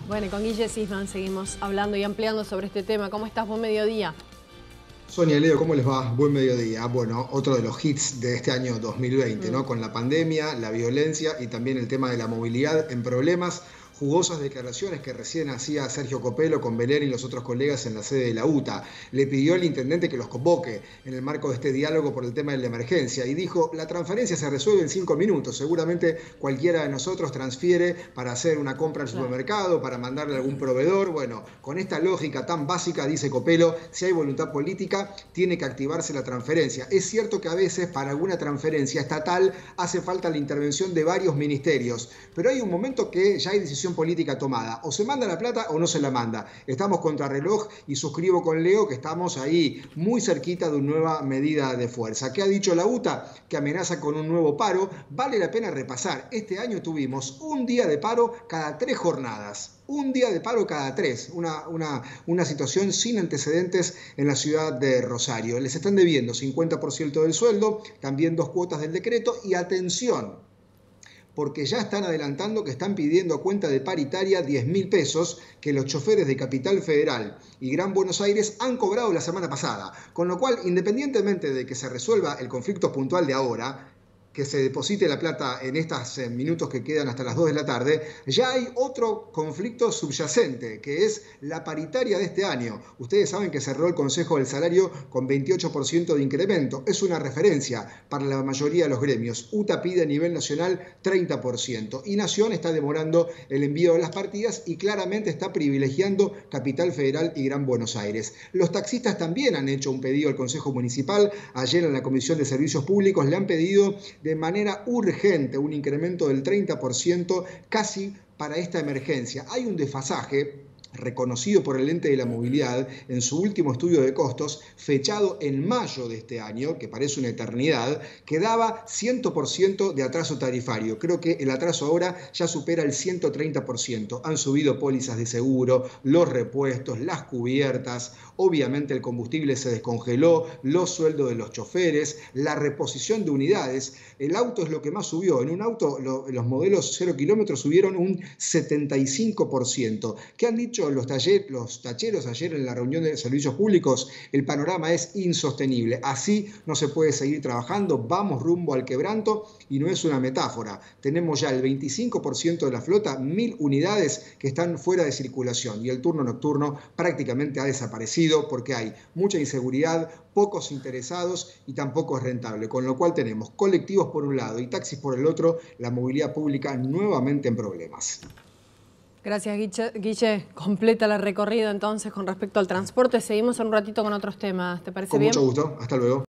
Bueno, y con Guille Sisman seguimos hablando y ampliando sobre este tema. ¿Cómo estás? Buen mediodía. Sonia, Leo, ¿cómo les va? Buen mediodía. Bueno, otro de los hits de este año 2020, ¿no? Con la pandemia, la violencia y también el tema de la movilidad en problemas. Jugosas declaraciones que recién hacía Sergio Copelo con Belén y los otros colegas en la sede de la UTA. Le pidió al intendente que los convoque en el marco de este diálogo por el tema de la emergencia y dijo, la transferencia se resuelve en 5 minutos. Seguramente cualquiera de nosotros transfiere para hacer una compra al supermercado, para mandarle a algún proveedor. Bueno, con esta lógica tan básica, dice Copelo, si hay voluntad política, tiene que activarse la transferencia. Es cierto que a veces para alguna transferencia estatal hace falta la intervención de varios ministerios, pero hay un momento que ya hay decisión política tomada. O se manda la plata o no se la manda. Estamos contra reloj y suscribo con Leo que estamos ahí muy cerquita de una nueva medida de fuerza. ¿Qué ha dicho la UTA? Que amenaza con un nuevo paro. Vale la pena repasar. Este año tuvimos un día de paro cada 3 jornadas. Un día de paro cada 3. Una situación sin antecedentes en la ciudad de Rosario. Les están debiendo 50% del sueldo, también 2 cuotas del decreto y atención, porque ya están adelantando que están pidiendo a cuenta de paritaria 10.000 pesos que los choferes de Capital Federal y Gran Buenos Aires han cobrado la semana pasada. Con lo cual, independientemente de que se resuelva el conflicto puntual de ahora, que se deposite la plata en estos minutos que quedan hasta las 2 de la tarde, ya hay otro conflicto subyacente, que es la paritaria de este año. Ustedes saben que cerró el Consejo del Salario con 28% de incremento. Es una referencia para la mayoría de los gremios. UTA pide a nivel nacional 30%. Y Nación está demorando el envío de las partidas y claramente está privilegiando Capital Federal y Gran Buenos Aires. Los taxistas también han hecho un pedido al Consejo Municipal. Ayer en la Comisión de Servicios Públicos le han pedido de manera urgente un incremento del 30% casi para esta emergencia. Hay un desfasaje reconocido por el ente de la movilidad en su último estudio de costos, fechado en mayo de este año, que parece una eternidad, que daba 100% de atraso tarifario. Creo que el atraso ahora ya supera el 130%. Han subido pólizas de seguro, los repuestos, las cubiertas, obviamente el combustible se descongeló, los sueldos de los choferes, la reposición de unidades. El auto es lo que más subió. En un auto los modelos 0 kilómetros subieron un 75%. ¿Qué han dicho los tacheros ayer en la reunión de servicios públicos? El panorama es insostenible. Así no se puede seguir trabajando. Vamos rumbo al quebranto y no es una metáfora. Tenemos ya el 25% de la flota, 1.000 unidades que están fuera de circulación y el turno nocturno prácticamente ha desaparecido porque hay mucha inseguridad, pocos interesados y tampoco es rentable. Con lo cual tenemos colectivos por un lado y taxis por el otro, la movilidad pública nuevamente en problemas. Gracias, Guille. Completa la recorrida entonces con respecto al transporte. Seguimos en un ratito con otros temas. ¿Te parece bien? Con mucho gusto. Hasta luego.